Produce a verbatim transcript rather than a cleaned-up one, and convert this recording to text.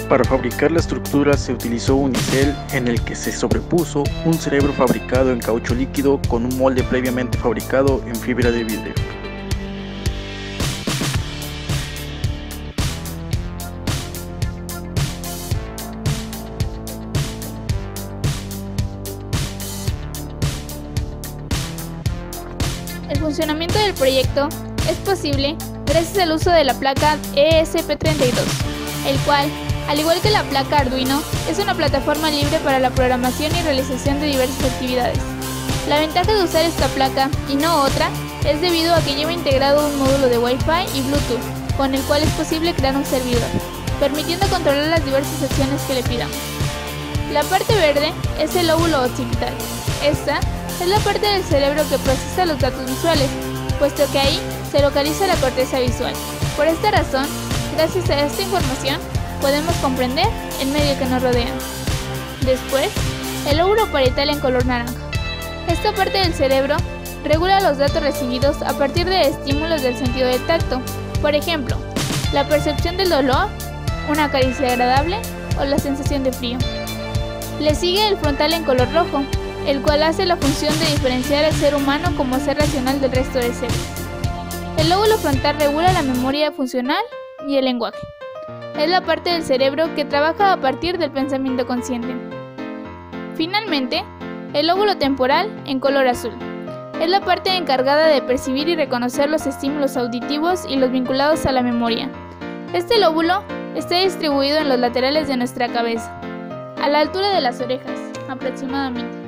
Para fabricar la estructura se utilizó un unicel en el que se sobrepuso un cerebro fabricado en caucho líquido con un molde previamente fabricado en fibra de vidrio. El funcionamiento del proyecto es posible gracias al uso de la placa E S P treinta y dos, el cual, al igual que la placa Arduino, es una plataforma libre para la programación y realización de diversas actividades. La ventaja de usar esta placa y no otra es debido a que lleva integrado un módulo de Wi-Fi y Bluetooth, con el cual es posible crear un servidor, permitiendo controlar las diversas acciones que le pidamos. La parte verde es el lóbulo occipital. Esta es la parte del cerebro que procesa los datos visuales, puesto que ahí se localiza la corteza visual. Por esta razón, gracias a esta información, podemos comprender el medio que nos rodea. Después, el lóbulo parietal en color naranja. Esta parte del cerebro regula los datos recibidos a partir de estímulos del sentido del tacto, por ejemplo, la percepción del dolor, una caricia agradable o la sensación de frío. Le sigue el frontal en color rojo, el cual hace la función de diferenciar al ser humano como ser racional del resto de seres. El lóbulo frontal regula la memoria funcional y el lenguaje. Es la parte del cerebro que trabaja a partir del pensamiento consciente. Finalmente, el lóbulo temporal en color azul. Es la parte encargada de percibir y reconocer los estímulos auditivos y los vinculados a la memoria. Este lóbulo está distribuido en los laterales de nuestra cabeza, a la altura de las orejas, aproximadamente.